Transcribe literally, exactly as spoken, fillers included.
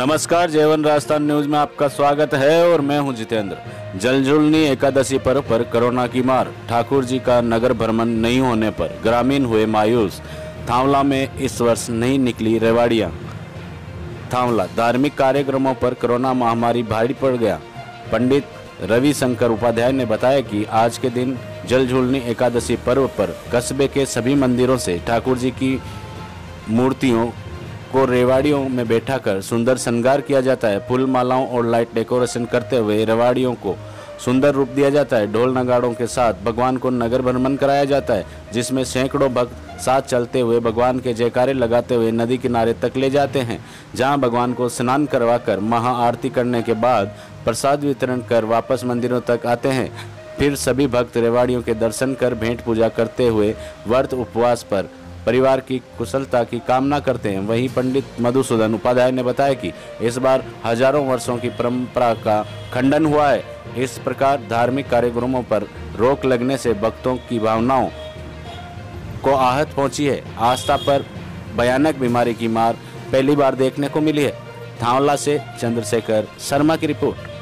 नमस्कार, जेवन राजस्थान न्यूज में आपका स्वागत है और मैं हूं जितेंद्र। जलझुलनी एकादशी पर्व पर कोरोना की मार, ठाकुर जी का नगर भ्रमण नहीं होने पर ग्रामीण हुए मायूस। थांवला में इस वर्ष नहीं निकली रेवाड़ियां। थांवला धार्मिक कार्यक्रमों पर कोरोना महामारी भारी पड़ गया। पंडित रविशंकर उपाध्याय ने बताया कि आज के दिन जलझुलनी एकादशी पर्व पर कस्बे के सभी मंदिरों से ठाकुर जी की मूर्तियों को रेवाड़ियों में बैठाकर सुंदर श्रृंगार किया जाता है। फूल मालाओं और लाइट डेकोरेशन करते हुए रेवाड़ियों को सुंदर रूप दिया जाता है। ढोल नगाड़ों के साथ भगवान को नगर भ्रमण कराया जाता है, जिसमें सैकड़ों भक्त साथ चलते हुए भगवान के जयकारे लगाते हुए नदी किनारे तक ले जाते हैं, जहां भगवान को स्नान करवाकर महाआरती करने के बाद प्रसाद वितरण कर वापस मंदिरों तक आते हैं। फिर सभी भक्त रेवाड़ियों के दर्शन कर भेंट पूजा करते हुए व्रत उपवास पर परिवार की कुशलता की कामना करते हैं। वहीं पंडित मधुसूदन उपाध्याय ने बताया कि इस बार हजारों वर्षों की परंपरा का खंडन हुआ है। इस प्रकार धार्मिक कार्यक्रमों पर रोक लगने से भक्तों की भावनाओं को आहत पहुंची है। आस्था पर भयानक बीमारी की मार पहली बार देखने को मिली है। थांवला से चंद्रशेखर शर्मा की रिपोर्ट।